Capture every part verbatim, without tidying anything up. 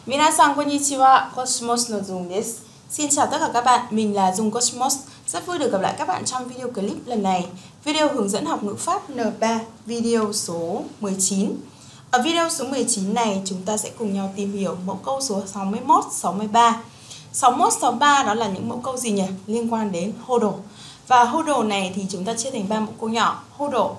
Minasan konnichiwa, Cosmos no Dung desu. Xin chào tất cả các bạn, mình là Dung Cosmos. Rất vui được gặp lại các bạn trong video clip lần này. Video hướng dẫn học ngữ pháp N ba, video số mười chín. Ở video số mười chín này, chúng ta sẽ cùng nhau tìm hiểu mẫu câu số sáu mươi mốt, sáu mươi ba. sáu mươi mốt, sáu mươi ba đó là những mẫu câu gì nhỉ? Liên quan đến hô đồ. Và hô đồ này thì chúng ta chia thành ba mẫu câu nhỏ: hô đồ,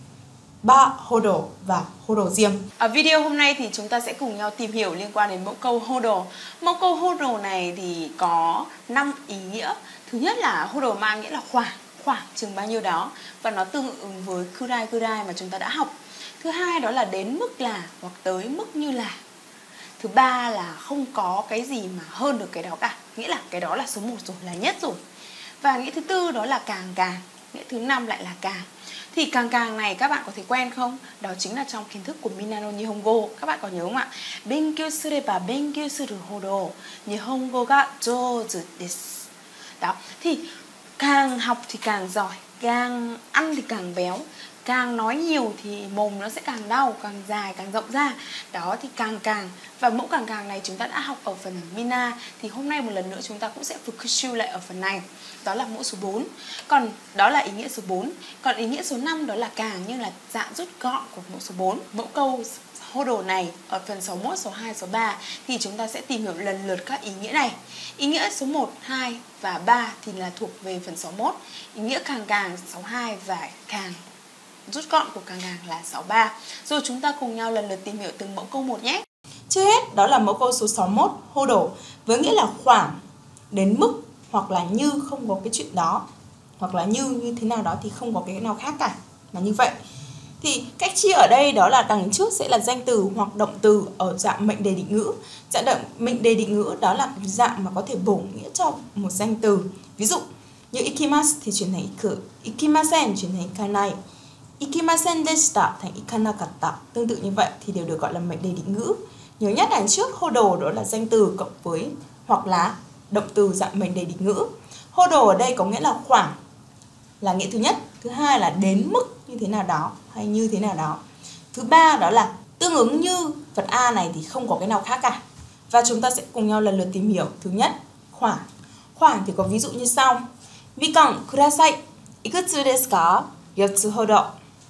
ba hô đồ và hô đồ riêng. Ở video hôm nay thì chúng ta sẽ cùng nhau tìm hiểu liên quan đến mẫu câu hô đồ. Mẫu câu hô đồ này thì có năm ý nghĩa. Thứ nhất là hô đồ mang nghĩa là khoảng, khoảng chừng bao nhiêu đó, và nó tương ứng với kurai kurai mà chúng ta đã học. Thứ hai đó là đến mức là hoặc tới mức như là. Thứ ba là không có cái gì mà hơn được cái đó cả, nghĩa là cái đó là số một rồi, là nhất rồi. Và nghĩa thứ tư đó là càng càng, nghĩa thứ năm lại là càng. Thì càng càng này các bạn có thể quen không? Đó chính là trong kiến thức của Minano Nihongo. Các bạn có nhớ không ạ? Benkyou sureba benkyou suru hodo Nihongo ga jouzu desu. Đó, thì càng học thì càng giỏi, càng ăn thì càng béo, càng nói nhiều thì mồm nó sẽ càng đau, càng dài, càng rộng ra. Đó thì càng càng. Và mẫu càng càng này chúng ta đã học ở phần Mina. Thì hôm nay một lần nữa chúng ta cũng sẽ fukushu lại ở phần này. Đó là mẫu số bốn. Còn đó là ý nghĩa số bốn. Còn ý nghĩa số năm đó là càng, như là dạng rút gọn của mẫu số bốn. Mẫu câu hô đồ này ở phần sáu mươi mốt, sáu mươi hai, sáu mươi ba thì chúng ta sẽ tìm hiểu lần lượt các ý nghĩa này. Ý nghĩa số một, hai và ba thì là thuộc về phần sáu mươi mốt. Ý nghĩa càng càng, sáu mươi hai và càng rút gọn của càng càng là sáu mươi ba. Rồi chúng ta cùng nhau lần lượt tìm hiểu từng mẫu câu một nhé. Trước hết đó là mẫu câu số sáu mươi mốt, hô đồ, với nghĩa là khoảng, đến mức, hoặc là như không có cái chuyện đó, hoặc là như như thế nào đó thì không có cái nào khác cả, mà như vậy. Thì cách chia ở đây đó là đằng trước sẽ là danh từ hoặc động từ ở dạng mệnh đề định ngữ. Dạng động mệnh đề định ngữ đó là dạng mà có thể bổ nghĩa cho một danh từ. Ví dụ như ikimasu thì chuyển thành iku, ikimasen chuyển thành ikanai, ikimasen deshita thành ikanakatta. Tương tự như vậy thì đều được gọi là mệnh đề định ngữ. Nhớ nhất đằng trước hô đồ đó là danh từ cộng với hoặc là động từ dạng mệnh đề định ngữ. Hô đồ ở đây có nghĩa là khoảng, là nghĩa thứ nhất. Thứ hai là đến mức như thế nào đó hay như thế nào đó. Thứ ba đó là tương ứng như vật A này thì không có cái nào khác cả. Và chúng ta sẽ cùng nhau lần lượt tìm hiểu. Thứ nhất, khoảng. Khoảng thì có ví dụ như sau: Mikan kudasai, ikutsu desu ka? Yotsu hodo.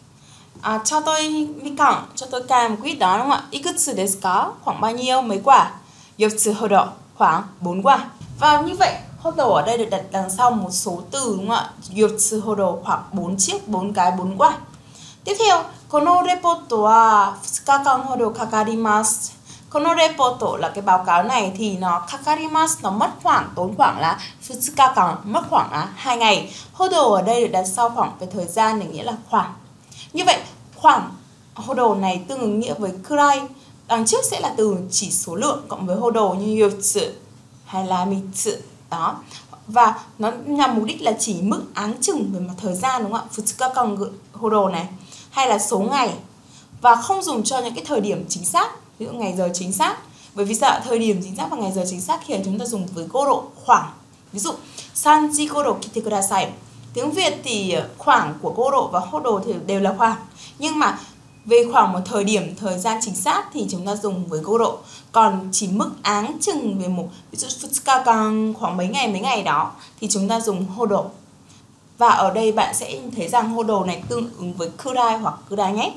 À, cho tôi mikan, cho tôi cam một quýt đó đúng không ạ? Ikutsu desu ka? Khoảng bao nhiêu, mấy quả? Yotsu hodo, khoảng bốn quả. Và như vậy hô đồ ở đây được đặt đằng sau một số từ đúng không ạ? Yotsu hodo, khoảng bốn chiếc, bốn cái, bốn quả. Tiếp theo, kono reporto wa fusukakan hodo kakarimasu. Kono reporto là cái báo cáo này thì nó kakarimasu, nó mất khoảng, tốn khoảng là fusukakan, mất khoảng là hai ngày. Hodo ở đây được đặt sau khoảng về thời gian để nghĩa là khoảng. Như vậy khoảng hô đồ này tương ứng nghĩa với kurai. Đằng trước sẽ là từ chỉ số lượng cộng với hô đồ như yotsu hay là mitsu. Đó. Và nó nhằm mục đích là chỉ mức áng chừng về mặt thời gian đúng không ạ? Fusukakan hô đồ này, hay là số ngày, và không dùng cho những cái thời điểm chính xác, ví dụ ngày giờ chính xác. Bởi vì sao? Thời điểm chính xác và ngày giờ chính xác khi chúng ta dùng với cô độ khoảng. Ví dụ sanji kodo kite kudasai. Tiếng Việt thì khoảng của cô độ và hô đồ thì đều là khoảng, nhưng mà về khoảng một thời điểm, thời gian chính xác thì chúng ta dùng với cô độ. Còn chỉ mức áng chừng về một, ví dụ fusukakan, khoảng mấy ngày mấy ngày đó thì chúng ta dùng hô đồ. Và ở đây bạn sẽ thấy rằng hô đồ này tương ứng với kurai hoặc kurai nhé.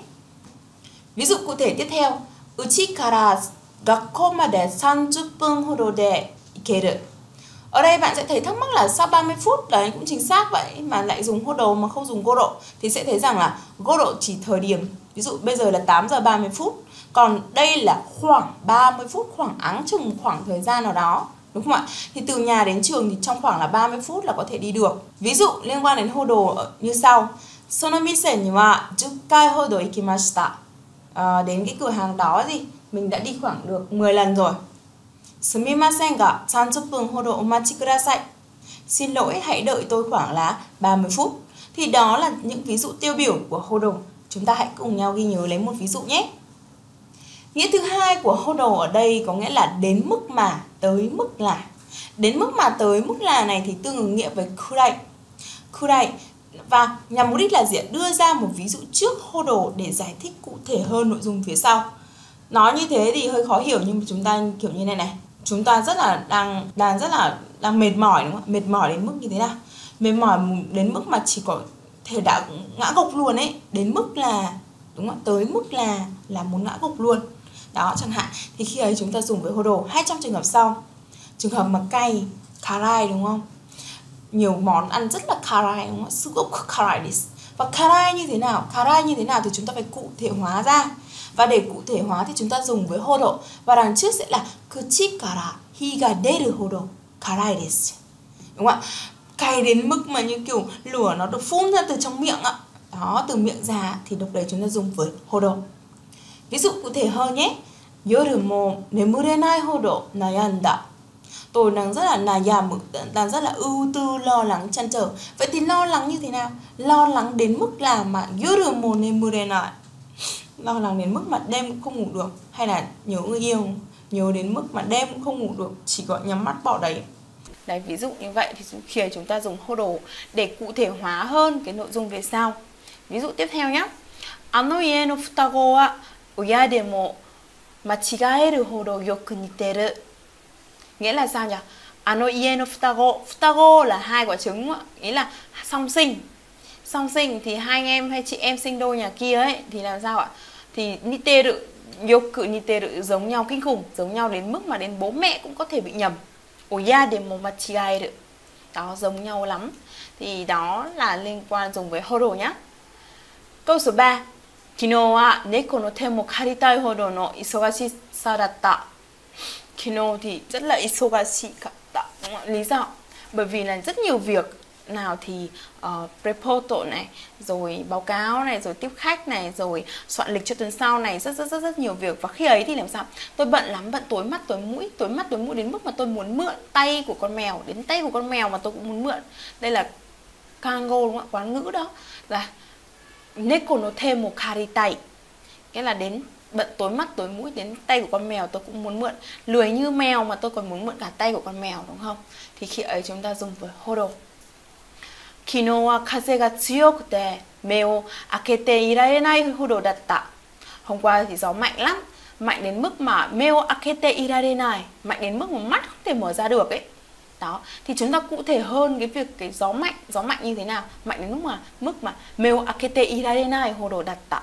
Ví dụ cụ thể tiếp theo: Uchi kara gakkou made samjut pun hodo de ikeru. Ở đây bạn sẽ thấy thắc mắc là sau ba mươi phút, đấy cũng chính xác vậy mà lại dùng hô đồ mà không dùng cô độ. Thì sẽ thấy rằng là cô độ chỉ thời điểm, ví dụ bây giờ là tám giờ ba mươi phút, còn đây là khoảng ba mươi phút, khoảng áng chừng khoảng thời gian nào đó, đúng không ạ? Thì từ nhà đến trường thì trong khoảng là ba mươi phút là có thể đi được. Ví dụ liên quan đến hô đồ như sau: Sono mise ni wa jukai hodo ikimashita. À, đến cái cửa hàng đó gì mình đã đi khoảng được mười lần rồi. Sumimasen ga samjut pun hodo omachi kudasai. Xin lỗi, hãy đợi tôi khoảng là ba mươi phút. Thì đó là những ví dụ tiêu biểu của hô đồ. Chúng ta hãy cùng nhau ghi nhớ lấy một ví dụ nhé. Nghĩa thứ hai của hô đồ ở đây có nghĩa là đến mức mà, tới mức là. Đến mức mà, tới mức là này thì tương ứng nghĩa với kurai. Kurai. Và nhằm mục đích là gì? Đưa ra một ví dụ trước hô đồ để giải thích cụ thể hơn nội dung phía sau. Nói như thế thì hơi khó hiểu, nhưng mà chúng ta kiểu như này này, chúng ta rất là đang đang rất là đang mệt mỏi, đúng không? Mệt mỏi đến mức như thế nào? Mệt mỏi đến mức mà chỉ có thể đã ngã gục luôn ấy, đến mức là, đúng không? Tới mức là là muốn ngã gục luôn. Đó, chẳng hạn thì khi ấy chúng ta dùng với hodo. Hay trong trường hợp sau, trường hợp mà cay, karai, đúng không? Nhiều món ăn rất là karai, đúng không? Sugoku karai desu. Và karai như thế nào? Karai như thế nào thì chúng ta phải cụ thể hóa ra. Và để cụ thể hóa thì chúng ta dùng với hodo. Và đằng trước sẽ là kuchi kara hi ga deru hodo karai desu. Đúng không ạ? Cay đến mức mà như kiểu lửa nó được phun ra từ trong miệng ạ. Đó, từ miệng ra thì lúc đấy chúng ta dùng với hodo. Ví dụ cụ thể hơn nhé. Yoru mo nemurenai hodo nayanda. Tôi đang rất là nayam, đang rất là ưu tư, lo lắng, chăn trở. Vậy thì lo lắng như thế nào? Lo lắng đến mức là mà yoru mo nemurenai, lo lắng đến mức mà đêm cũng không ngủ được. Hay là nhớ người yêu, nhớ đến mức mà đêm cũng không ngủ được, chỉ có nhắm mắt bỏ đấy. Đấy, ví dụ như vậy thì khi chúng ta dùng hodo để cụ thể hóa hơn cái nội dung về sau. Ví dụ tiếp theo nhé. Ano ie no futago wa oya demo machigaeru hodo yoku niteru. Nghĩa là sao nhỉ? Ano ie no futago. Futago là hai quả trứng, ý là song sinh. Song sinh thì hai anh em hay chị em sinh đôi nhà kia ấy thì làm sao ạ? Thì niteru, yoku niteru, giống nhau kinh khủng, giống nhau đến mức mà đến bố mẹ cũng có thể bị nhầm. Oya demo machigaeru. Đó, giống nhau lắm. Thì đó là liên quan dùng với hodo nhá. Câu số ba. Kino wa neko no te mo karitai hodo no isogashisa datta. Kino thì rất là isogashika. Lý do bởi vì là rất nhiều việc, nào thì uh, report này, rồi báo cáo này, rồi tiếp khách này, rồi soạn lịch cho tuần sau này, rất rất rất rất nhiều việc. Và khi ấy thì làm sao? Tôi bận lắm, bận tối mắt tối mũi, tối mắt tối mũi đến mức mà tôi muốn mượn tay của con mèo, đến tay của con mèo mà tôi cũng muốn mượn. Đây là kango, đúng không ạ? Quán ngữ đó là neko no te mo karitai, nghĩa là đến bận tối mắt tối mũi đến tay của con mèo tôi cũng muốn mượn. Lười như mèo mà tôi còn muốn mượn cả tay của con mèo, đúng không? Thì khi ấy chúng ta dùng với hodo. Kino wa kaze ga tsuyokute me o akete irarenai hodo datta. Hôm qua thì gió mạnh lắm, mạnh đến mức mà me o akete irarenai, mạnh đến mức mà mắt không thể mở ra được ấy. Đó, thì chúng ta cụ thể hơn cái việc cái gió mạnh, gió mạnh như thế nào? Mạnh đến mức mà mức mà me o akete irarenai hodo datta.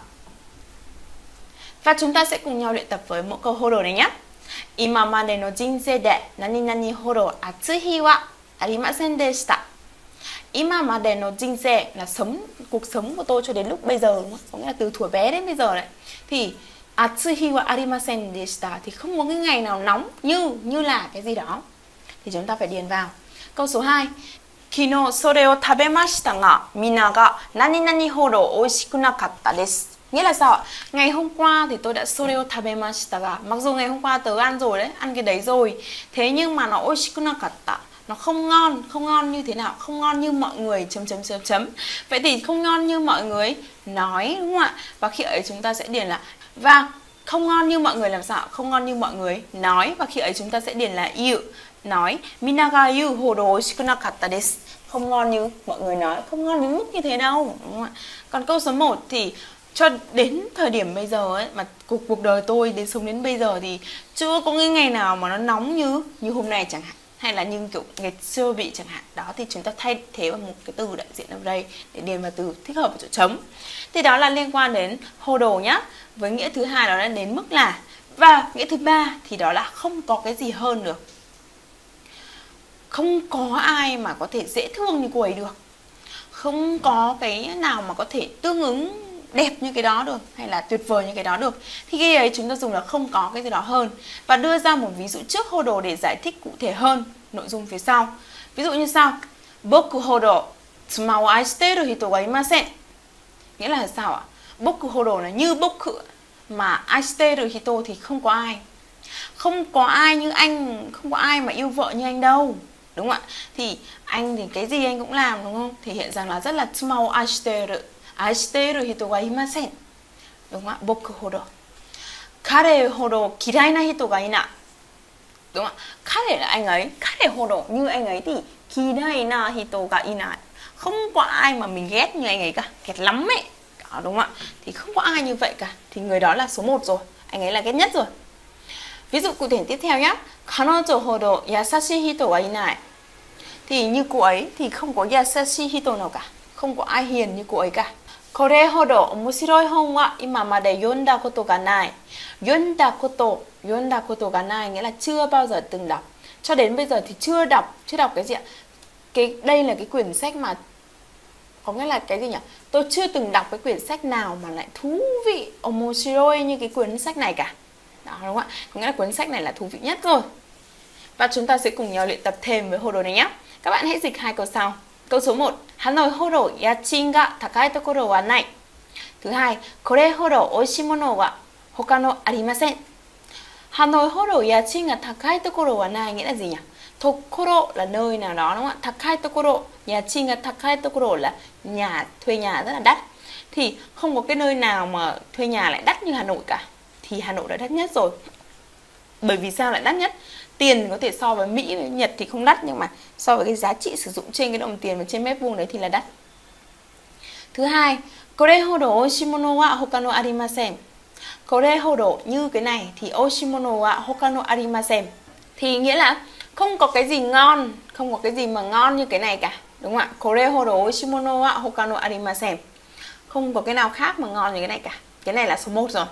Và chúng ta sẽ cùng nhau luyện tập với mỗi câu hodo này nhé. Imamade no jinsei de nani nani hodo atsui hi wa arimasen deshita. Imamade no jinsei là sống, cuộc sống của tôi cho đến lúc bây giờ, đúng không? Có nghĩa là từ thuở bé đến bây giờ đấy. Thì atsui hi wa arimasen deshita thì không có cái ngày nào nóng như như là cái gì đó. Thì chúng ta phải điền vào. Câu số hai. Kino sore o tabemashita ga minna ga nani nani hodo oishiku nakatta desu. Nghĩa là sao ạ? Ngày hôm qua thì tôi đã soreo tabemashita ga. Mặc dù ngày hôm qua tớ ăn rồi đấy, ăn cái đấy rồi, thế nhưng mà nó oishiku nakatta, nó không ngon. Không ngon như thế nào? Không ngon như mọi người chấm chấm chấm chấm. Vậy thì không ngon như mọi người nói, đúng không ạ? Và khi ấy chúng ta sẽ điền là và không ngon như mọi người làm sao? Không ngon như mọi người nói. Và khi ấy chúng ta sẽ điền là iu, nói. Minna ga iu hodo oishiku nakatta desu. Không ngon như mọi người nói, không ngon đến mức như thế đâu, đúng không ạ? Còn câu số một thì cho đến thời điểm bây giờ ấy, mà cuộc cuộc đời tôi đến sống đến bây giờ thì chưa có cái ngày nào mà nó nóng như như hôm nay chẳng hạn, hay là như kiểu ngày xưa bị chẳng hạn. Đó thì chúng ta thay thế bằng một cái từ đại diện ở đây để điền vào từ thích hợp ở chỗ trống. Thì đó là liên quan đến hodo nhá. Với nghĩa thứ hai đó là đến mức là, và nghĩa thứ ba thì đó là không có cái gì hơn được. Không có ai mà có thể dễ thương như cô ấy được. Không có cái nào mà có thể tương ứng đẹp như cái đó được, hay là tuyệt vời như cái đó được. Thì khi ấy chúng ta dùng là không có cái gì đó hơn. Và đưa ra một ví dụ trước hodo để giải thích cụ thể hơn nội dung phía sau. Ví dụ như sau. Boku hodo tsuma o aishiteru hito ga imasen. Nghĩa là sao ạ? Boku hodo là như boku, mà aishiteru hito thì không có ai. Không có ai như anh, không có ai mà yêu vợ như anh đâu, đúng không ạ? Thì anh thì cái gì anh cũng làm, đúng không? Thì hiện rằng là rất là tsuma o aishiteru, aishiteru hito ga imasen, đúng không ạ? Boku hodo kare hodo kirai na hito ga ina, đúng không ạ? Kare là anh ấy, kare hodo như anh ấy thì kirai na hito ga ina, không có ai mà mình ghét như anh ấy cả, ghét lắm ấy. Đó, đúng không ạ? Thì không có ai như vậy cả, thì người đó là số một rồi. anh ấy là ghét nhất rồi. Ví dụ cụ thể tiếp theo nhé. Kanojo hodo yasashi hito wa inai. Thì như cô ấy thì không có yasashi hito nào cả, không có ai hiền như cô ấy cả. Kore hodo omoshiroi hon wa ima made yonda koto ga nai. Yonda koto, yonda koto ga nai nghĩa là chưa bao giờ từng đọc. Cho đến bây giờ thì chưa đọc, chưa đọc cái gì ạ? Cái đây là cái quyển sách mà có nghĩa là cái gì nhỉ? Tôi chưa từng đọc cái quyển sách nào mà lại thú vị omoshiroi như cái quyển sách này cả. Đó, đúng không ạ? Có nghĩa là cuốn sách này là thú vị nhất rồi. Và chúng ta sẽ cùng nhau luyện tập thêm với hodo này nhé. Các bạn hãy dịch hai câu sau. Câu số một. Hanoi hodo yachin ga takai tokoro wa nai. Thứ hai, kore hodo oishii mono wa hoka no arimasen. Hanoi hodo yachin ga takai tokoro wa nai nghĩa là gì nhỉ? Tokoro là nơi nào đó, đúng không ạ? Takai tokoro, yachin ga takai tokoro là nhà, thuê nhà rất là đắt. Thì không có cái nơi nào mà thuê nhà lại đắt như Hà Nội cả. Thì Hà Nội đã đắt nhất rồi. Bởi vì sao lại đắt nhất? Tiền có thể so với Mỹ, với Nhật thì không đắt, nhưng mà so với cái giá trị sử dụng trên cái đồng tiền và trên mét vuông đấy thì là đắt. Thứ hai, kore hodo oishii mono wa hoka no arimasen. Kore hodo như cái này thì oishii mono wa hoka no arimasen. Thì nghĩa là không có cái gì ngon, không có cái gì mà ngon như cái này cả, đúng không ạ? Kore hodo oishii mono wa hoka no arimasen. Không có cái nào khác mà ngon như cái này cả. Cái này là số một rồi.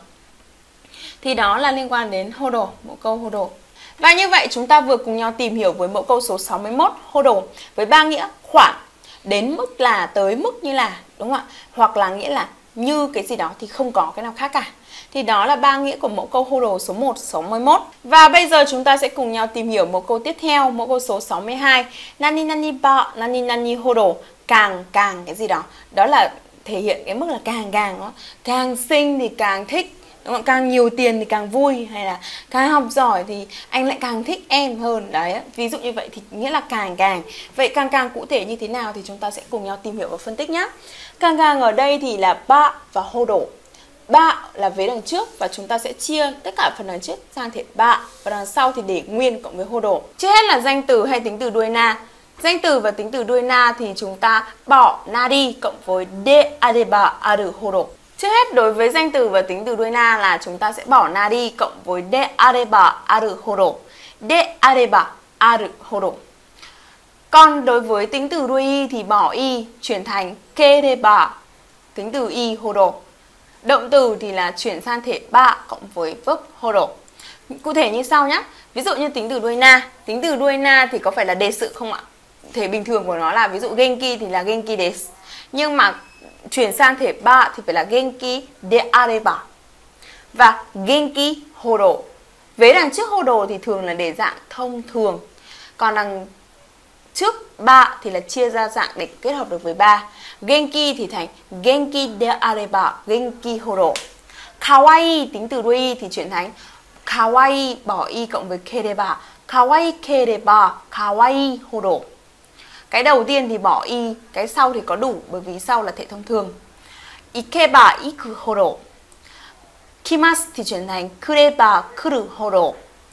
Thì đó là liên quan đến hodo, mẫu câu hodo. Và như vậy chúng ta vừa cùng nhau tìm hiểu với mẫu câu số sáu mươi mốt hodo với ba nghĩa khoảng, đến mức là, tới mức như là, đúng không ạ? Hoặc là nghĩa là như cái gì đó thì không có cái nào khác cả. Thì đó là ba nghĩa của mẫu câu hodo số một, sáu mươi mốt. Và bây giờ chúng ta sẽ cùng nhau tìm hiểu mẫu câu tiếp theo, mẫu câu số sáu mươi hai. Nani nani ba, nani nani hodo, càng càng cái gì đó. Đó là thể hiện cái mức là càng càng đó. Càng xinh thì càng thích, đúng không? Càng nhiều tiền thì càng vui, hay là càng học giỏi thì anh lại càng thích em hơn. Đấy, ví dụ như vậy thì nghĩa là càng càng. Vậy càng càng cụ thể như thế nào thì chúng ta sẽ cùng nhau tìm hiểu và phân tích nhé. Càng càng ở đây thì là ba và hodo. Ba là vế đằng trước và chúng ta sẽ chia tất cả phần đằng trước sang thể ba, và đằng sau thì để nguyên cộng với hodo. Trước hết là danh từ hay tính từ đuôi na. Danh từ và tính từ đuôi na thì chúng ta bỏ na đi cộng với de areba aru hodo. Trước hết đối với danh từ và tính từ đuôi na là chúng ta sẽ bỏ na đi cộng với de areba aru hodo. De areba aru hodo. Còn đối với tính từ đuôi y thì bỏ y chuyển thành kereba, tính từ y hodo. Động từ thì là chuyển sang thể ba cộng với verb hodo. Cụ thể như sau nhé. Ví dụ như tính từ đuôi na. Tính từ đuôi na thì có phải là đề sự không ạ? Thể bình thường của nó là ví dụ genki thì là genki desu. Nhưng mà chuyển sang thể ba thì phải là genki de areba. Và genki hodo. Vế đằng trước hodo thì thường là để dạng thông thường. Còn đằng trước ba thì là chia ra dạng để kết hợp được với ba. Genki thì thành genki de areba, genki hodo. Kawaii tính từ đuôi y thì chuyển thành kawaii bỏ y cộng với kereba, kawaii kereba, kawaii hodo. Cái đầu tiên thì bỏ y, cái sau thì có đủ bởi vì sau là thể thông thường. Ikeba iku hodo. Kimasu thì chuyển thành kureba kuru hodo.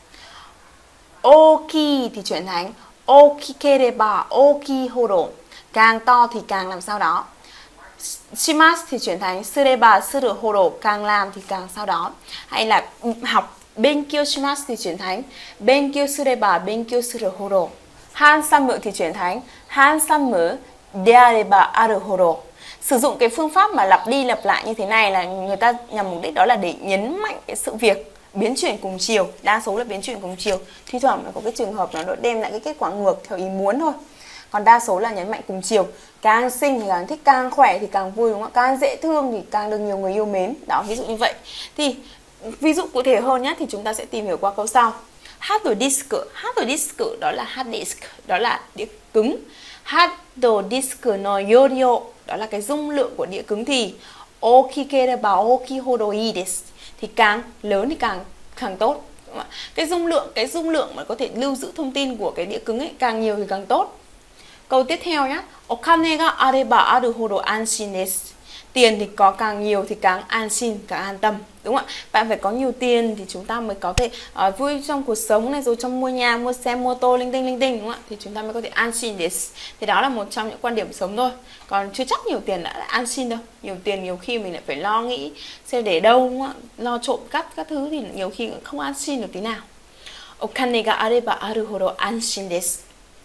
Oki thì chuyển thành okikereba oki hodo. Càng to thì càng làm sao đó. Shimasu thì chuyển thành sureba suru hodo, càng làm thì càng sao đó. Hay là học benkyou shimasu thì chuyển thành benkyou sureba benkyou suru hodo. Hansamu thì chuyển thành hansamu deareba aru hodo. Sử dụng cái phương pháp mà lặp đi lặp lại như thế này là người ta nhằm mục đích đó là để nhấn mạnh cái sự việc biến chuyển cùng chiều. Đa số là biến chuyển cùng chiều. Thi thoảng nó có cái trường hợp nó đem lại cái kết quả ngược theo ý muốn thôi. Còn đa số là nhấn mạnh cùng chiều. Càng xinh thì càng thích, càng khỏe thì càng vui, đúng không? Càng dễ thương thì càng được nhiều người yêu mến. Đó, ví dụ như vậy. Thì ví dụ cụ thể hơn nhé thì chúng ta sẽ tìm hiểu qua câu sau. Hard disk, hard disk đó là hard disk, đó là đĩa cứng. Hard disk no yorio, đó là cái dung lượng của đĩa cứng thì okikereba oki hodo ii desu, thì càng lớn thì càng càng tốt. Cái dung lượng, cái dung lượng mà có thể lưu giữ thông tin của cái đĩa cứng ấy càng nhiều thì càng tốt. Câu tiếp theo nhé. Okane ga areba aru hodo anshin desu. Tiền thì có càng nhiều thì càng an xin, càng an tâm, đúng không ạ? Bạn phải có nhiều tiền thì chúng ta mới có thể uh, vui trong cuộc sống này, rồi trong mua nhà, mua xe, mô tô, linh tinh linh tinh, đúng không ạ? Thì chúng ta mới có thể an xin để thì đó là một trong những quan điểm sống thôi. Còn chưa chắc nhiều tiền đã là an xin đâu. Nhiều tiền nhiều khi mình lại phải lo nghĩ xem để đâu, đúng không ạ? Lo trộm cắp các thứ thì nhiều khi cũng không an xin được tí nào. Okane ga areba aru hodo anshin desu.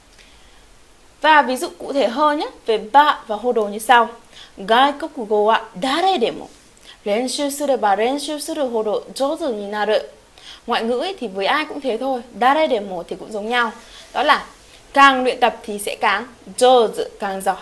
Và ví dụ cụ thể hơn nhé, về ba và hodo như sau. Gaikokugo wa dare demo renshu sureba renshu suru hodo jouzu ni naru. Ngoại ngữ ấy thì với ai cũng thế thôi, dare demo thì cũng giống nhau. Đó là càng luyện tập thì sẽ càng jouzu, càng giỏi.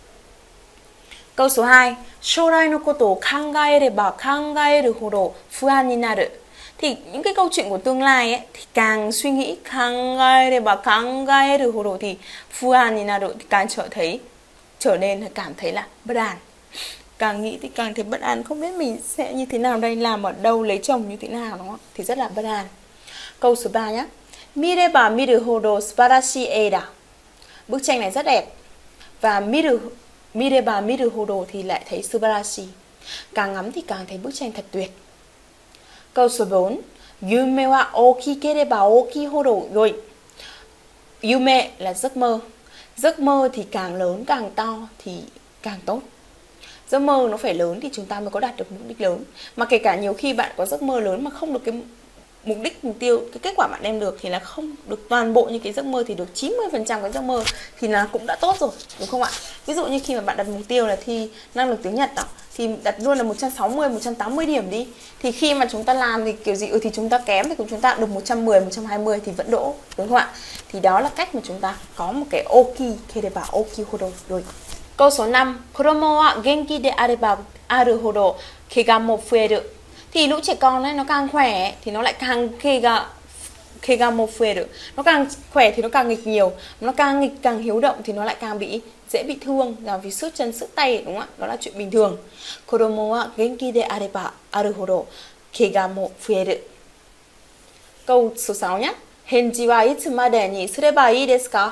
Câu số hai. Shourai no koto o kangaereba kangaeru hodo fuan ni naru. Thì những cái câu chuyện của tương lai ấy thì càng suy nghĩ kangaereba kangaeru hodo thì fuan ni naru thì càng trở thấy trở nên cảm thấy là bất an. Càng nghĩ thì càng thấy bất an, không biết mình sẽ như thế nào đây, làm ở đâu, lấy chồng như thế nào, đúng không? Thì rất là bất an. Câu số ba nhé. Mireba miru hodo subarashi eida. Bức tranh này rất đẹp. Và miru mireba miru hodo thì lại thấy subarashi. Càng ngắm thì càng thấy bức tranh thật tuyệt. Câu số bốn. Yume wa okikereba oki hodo yoi. Yume là giấc mơ. Giấc mơ thì càng lớn càng to thì càng tốt. Giấc mơ nó phải lớn thì chúng ta mới có đạt được mục đích lớn. Mà kể cả nhiều khi bạn có giấc mơ lớn mà không được cái mục đích, mục tiêu, cái kết quả bạn đem được thì là không được toàn bộ như cái giấc mơ, thì được chín mươi phần trăm cái giấc mơ thì là cũng đã tốt rồi, đúng không ạ? Ví dụ như khi mà bạn đặt mục tiêu là thi năng lực tiếng Nhật đó, thì đặt luôn là một trăm sáu mươi, một trăm tám mươi điểm đi. Thì khi mà chúng ta làm thì kiểu gì ừ thì chúng ta kém thì cũng chúng ta được một trăm mười, một trăm hai mươi thì vẫn đỗ, đúng không ạ? Thì đó là cách mà chúng ta có một cái oki kereba oki hodo rồi. Câu số năm. Kodomo wa genki de areba aru hodo kega mo fueru. Thì lũ trẻ con ấy nó càng khỏe thì nó lại càng kega kega mo fueru. Nó càng khỏe thì nó càng nghịch nhiều, nó càng nghịch càng hiếu động thì nó lại càng bị dễ bị thương, là vì sức chân sức tay, đúng không ạ? Đó là chuyện bình thường. Kodomo wa genki de areba aru hodo kega mo fueru. Câu số sáu nhé. Henji wa itsu made ni sureba ii desu ka?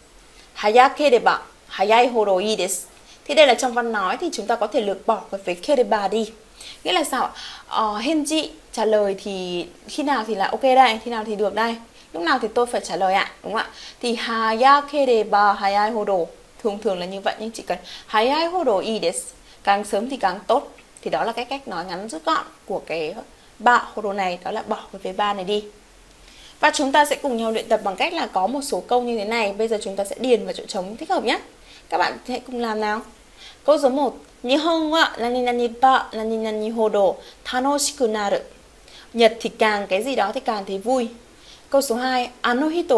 Hayakereba hayai hodo ii desu. Thì đây là trong văn nói thì chúng ta có thể lược bỏ cái với kereba đi. Nghĩa là sao? Uh, Henji trả lời thì khi nào thì là ok đây, khi nào thì được đây, lúc nào thì tôi phải trả lời ạ, đúng không ạ? Thì hayakereba hayai hodo thường thường là như vậy, nhưng chỉ cần hayai hodo ii desu, càng sớm thì càng tốt. Thì đó là cái cách nói ngắn rút gọn của cái ba hodo này, đó là bỏ cái với ba này đi. Và chúng ta sẽ cùng nhau luyện tập bằng cách là có một số câu như thế này. Bây giờ chúng ta sẽ điền vào chỗ trống thích hợp nhé. Các bạn hãy cùng làm nào. Câu số một. Nihon wa nani nani ba nani nani hodo tanoshiku naru. Nhật thì càng cái gì đó thì càng thấy vui. Câu số hai. Ano hito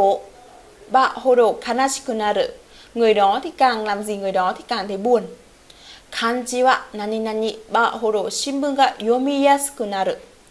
ba hodo kanashiku naru. Người đó thì càng làm gì người đó thì càng thấy buồn. Kanji wa nani nani ba hodo shinbun ga yomiyasuku naru.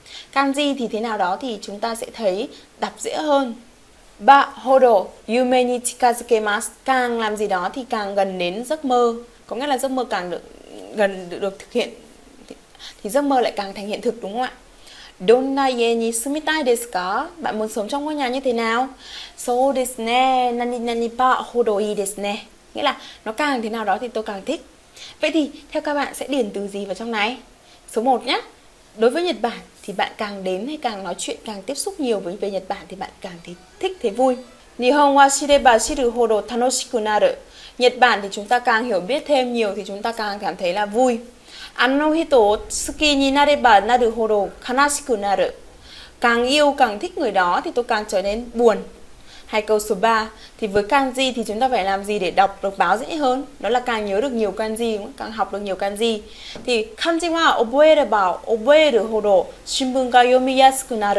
Kanji thì thế nào đó thì chúng ta sẽ thấy đọc dễ hơn. Ba hodo yume ni chikazukemasu. Càng làm gì đó thì càng gần đến giấc mơ. Có nghĩa là giấc mơ càng được gần được, được thực hiện thì, thì giấc mơ lại càng thành hiện thực, đúng không ạ? Donna ie ni sumitai desu ka? Bạn muốn sống trong ngôi nhà như thế nào? So desu ne, nani nani ba hodo ii desu ne. Nghĩa là nó càng thế nào đó thì tôi càng thích. Vậy thì theo các bạn sẽ điền từ gì vào trong này? Số một nhé. Đối với Nhật Bản thì bạn càng đến hay càng nói chuyện, càng tiếp xúc nhiều với về Nhật Bản thì bạn càng thấy thích, thấy vui. Nihon wa shireba shiru hodo tanoshiku naru. Nhật Bản thì chúng ta càng hiểu biết thêm nhiều thì chúng ta càng cảm thấy là vui. Ano hito suki ni nareba naru hodo kanashiku naru. Càng yêu càng thích người đó thì tôi càng trở nên buồn. Hay câu số ba. Thì với kanji thì chúng ta phải làm gì để đọc được báo dễ hơn? Đó là càng nhớ được nhiều kanji, càng học được nhiều kanji. Thì kanji wa oboereba oboeru hodo shinbun ga yomiyasuku naru.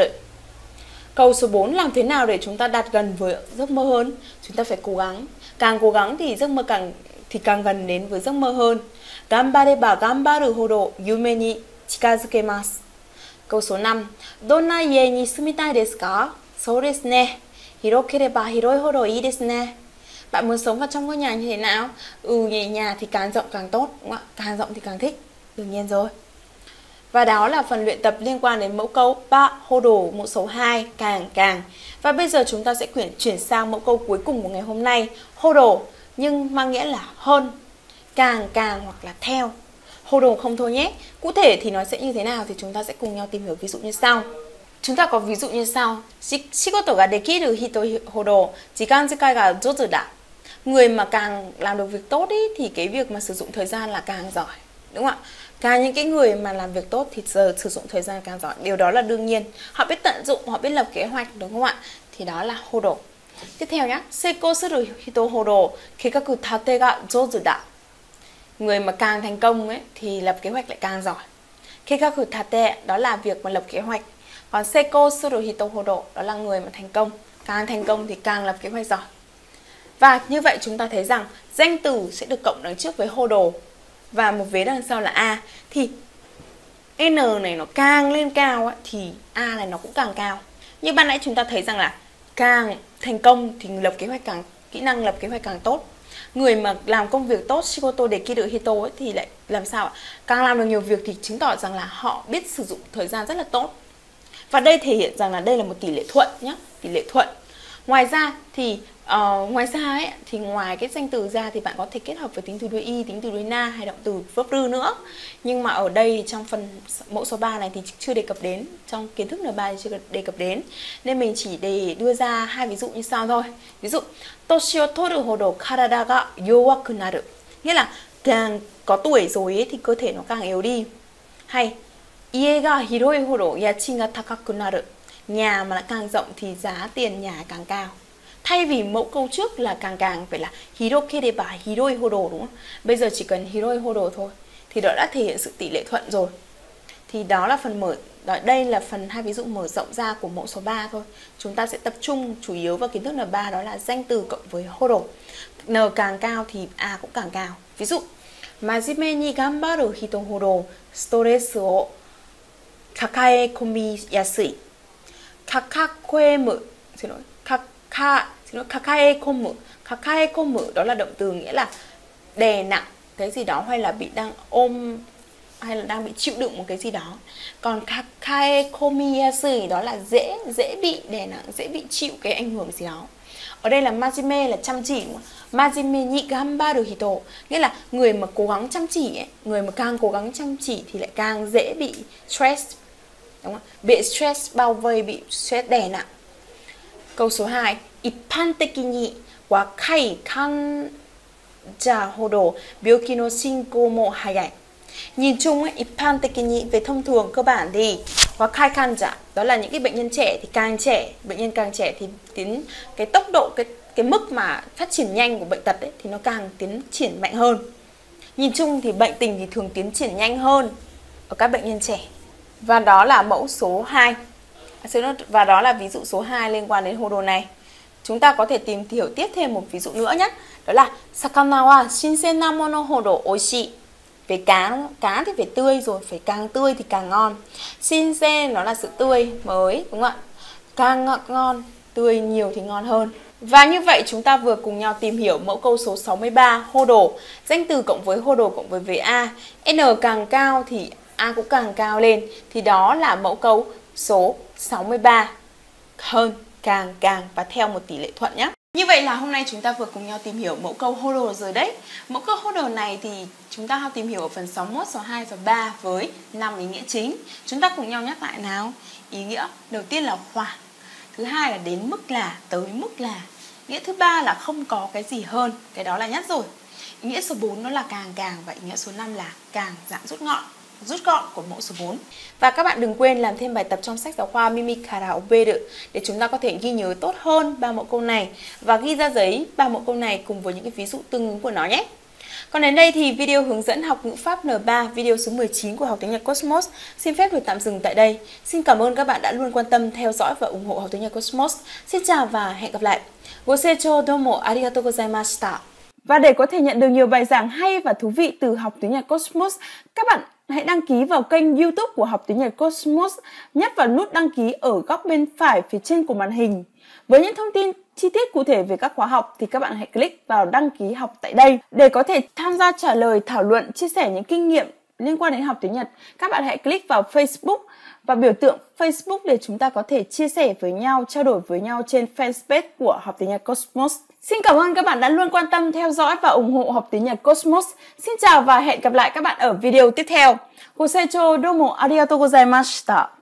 Câu số bốn. Làm thế nào để chúng ta đạt gần với giấc mơ hơn? Chúng ta phải cố gắng. Càng cố gắng thì giấc mơ càng thì càng gần đến với giấc mơ hơn. Ganbareba ganbaru hodo yume ni chikazukemasu. Câu số năm. Donna ie ni sumitai desu ka? So desu ne. Hirokereba hiroi hodo ii desu ne. Bạn muốn sống vào trong ngôi nhà như thế nào? Ừ, nhà thì càng rộng càng tốt, đúng không ạ? Càng rộng thì càng thích. Đương nhiên rồi. Và đó là phần luyện tập liên quan đến mẫu câu ba hodo, mẫu số hai, càng càng. Và bây giờ chúng ta sẽ chuyển, chuyển sang mẫu câu cuối cùng của ngày hôm nay. Hodo nhưng mang nghĩa là hơn, càng càng hoặc là theo. hồ đồ không thôi nhé. Cụ thể thì nó sẽ như thế nào thì chúng ta sẽ cùng nhau tìm hiểu ví dụ như sau. Chúng ta có ví dụ như sau. Shigoto ga dekiru hito hodo jikan sekai ga jozu da. Người mà càng làm được việc tốt ý, thì cái việc mà sử dụng thời gian là càng giỏi, đúng không ạ? Càng những cái người mà làm việc tốt thì giờ sử dụng thời gian càng giỏi. Điều đó là đương nhiên. Họ biết tận dụng, họ biết lập kế hoạch, đúng không ạ? Thì đó là hodo. Tiếp theo nhé, seiko suru hito hodo keikaku tate ga jozu da. Người mà càng thành công ấy thì lập kế hoạch lại càng giỏi. Keikaku tate đó là việc mà lập kế hoạch. Còn seiko suru hito hodo đó là người mà thành công. Càng thành công thì càng lập kế hoạch giỏi. Và như vậy chúng ta thấy rằng danh từ sẽ được cộng đằng trước với hodo và một vế đằng sau là a. Thì n này nó càng lên cao ấy, thì a này nó cũng càng cao. Như ban nãy chúng ta thấy rằng là càng thành công thì lập kế hoạch càng, kỹ năng lập kế hoạch càng tốt. Người mà làm công việc tốt, shigoto dekiru hito ấy, thì lại làm sao ạ? Càng làm được nhiều việc thì chứng tỏ rằng là họ biết sử dụng thời gian rất là tốt. Và đây thể hiện rằng là đây là một tỷ lệ thuận nhé, tỷ lệ thuận. Ngoài ra thì uh, ngoài ra ấy, thì ngoài cái danh từ ra thì bạn có thể kết hợp với tính từ đuôi y, tính từ đuôi na hay động từ verb rư nữa. Nhưng mà ở đây trong phần mẫu số ba này thì chưa đề cập đến, trong kiến thức N ba thì chưa đề cập đến. Nên mình chỉ để đưa ra hai ví dụ như sau thôi. Ví dụ toshi o toru hodo karada ga yowaku naru, nghĩa là càng có tuổi rồi ấy, thì cơ thể nó càng yếu đi. Hay ie ga hiroi hodo yachin ga takaku naru, nhà mà càng rộng thì giá tiền nhà càng cao. Thay vì mẫu câu trước là càng càng phải là hirokereba hiroi hodo, đúng không? Bây giờ chỉ cần hiroi hodo thôi thì đó đã thể hiện sự tỷ lệ thuận rồi. Thì đó là phần mở, đó, đây là phần hai ví dụ mở rộng ra của mẫu số ba thôi. Chúng ta sẽ tập trung chủ yếu vào kiến thức N ba, đó là danh từ cộng với hodo. N càng cao thì A cũng càng cao. Ví dụ majime ni ganbaru hito hodo stress o kakae komi yasui. Kakakoemu, xin lỗi, kaka, xin lỗi, kakaekomu. Kakaekomu đó là động từ nghĩa là đè nặng cái gì đó hay là bị đang ôm hay là đang bị chịu đựng một cái gì đó. Còn kakaekomiyasui đó là dễ dễ bị đè nặng, dễ bị chịu cái ảnh hưởng gì đó. Ở đây là majime là chăm chỉ, đúng không? Majime ni ganbaru hito nghĩa là người mà cố gắng chăm chỉ ấy, người mà càng cố gắng chăm chỉ thì lại càng dễ bị stress, đúng không? Bị stress bao vây, bị stress đè nặng. Câu số hai, ippantekki ni wakai kanja hodo byoki no shinkou mo hayai. Nhìn chung ấy, ippantekki ni về thông thường cơ bản thì wakai kanja đó là những cái bệnh nhân trẻ, thì càng trẻ, bệnh nhân càng trẻ thì tiến cái tốc độ cái cái mức mà phát triển nhanh của bệnh tật ấy, thì nó càng tiến triển mạnh hơn. Nhìn chung thì bệnh tình thì thường tiến triển nhanh hơn ở các bệnh nhân trẻ. Và đó là mẫu số hai. Và đó là ví dụ số hai liên quan đến hodo này. Chúng ta có thể tìm hiểu tiếp thêm một ví dụ nữa nhé. Đó là sakana wa shinsen na mono hodo oishii. Về cá, đúng không? Cá thì phải tươi rồi, phải càng tươi thì càng ngon. Shinsen nó là sự tươi, mới, đúng không ạ? Càng ngon, tươi nhiều thì ngon hơn. Và như vậy chúng ta vừa cùng nhau tìm hiểu mẫu câu số sáu mươi ba, hodo. Danh từ cộng với hodo cộng với vế A. N càng cao thì A cũng càng cao lên. Thì đó là mẫu câu số sáu mươi ba. Hơn, càng, càng và theo một tỷ lệ thuận nhé. Như vậy là hôm nay chúng ta vừa cùng nhau tìm hiểu mẫu câu hodo rồi đấy. Mẫu câu hodo này thì chúng ta học tìm hiểu ở phần sáu mươi mốt, sáu mươi hai, sáu mươi ba với năm ý nghĩa chính. Chúng ta cùng nhau nhắc lại nào. Ý nghĩa đầu tiên là khoảng. Thứ hai là đến mức là, tới mức là. Nghĩa thứ ba là không có cái gì hơn. Cái đó là nhắc rồi. Ý nghĩa số bốn nó là càng càng. Và ý nghĩa số năm là càng dạng rút ngọn, rút gọn của mẫu số bốn. Và các bạn đừng quên làm thêm bài tập trong sách giáo khoa Mimikara Oberu để chúng ta có thể ghi nhớ tốt hơn ba mẫu câu này và ghi ra giấy ba mẫu câu này cùng với những cái ví dụ tương ứng của nó nhé. Còn đến đây thì video hướng dẫn học ngữ pháp N ba video số mười chín của Học tiếng Nhật Cosmos xin phép được tạm dừng tại đây. Xin cảm ơn các bạn đã luôn quan tâm theo dõi và ủng hộ Học tiếng Nhật Cosmos. Xin chào và hẹn gặp lại. Gosecho domo arigatou gozaimashita. Và để có thể nhận được nhiều bài giảng hay và thú vị từ Học tiếng Nhật Cosmos, các bạn hãy đăng ký vào kênh YouTube của Học tiếng Nhật Cosmos, nhấp vào nút đăng ký ở góc bên phải phía trên của màn hình. Với những thông tin chi tiết cụ thể về các khóa học thì các bạn hãy click vào đăng ký học tại đây để có thể tham gia trả lời, thảo luận, chia sẻ những kinh nghiệm liên quan đến học tiếng Nhật, các bạn hãy click vào Facebook và biểu tượng Facebook để chúng ta có thể chia sẻ với nhau, trao đổi với nhau trên fanpage của Học tiếng Nhật Cosmos. Xin cảm ơn các bạn đã luôn quan tâm, theo dõi và ủng hộ Học tiếng Nhật Cosmos. Xin chào và hẹn gặp lại các bạn ở video tiếp theo. Gosecho domo arigatou gozaimashita.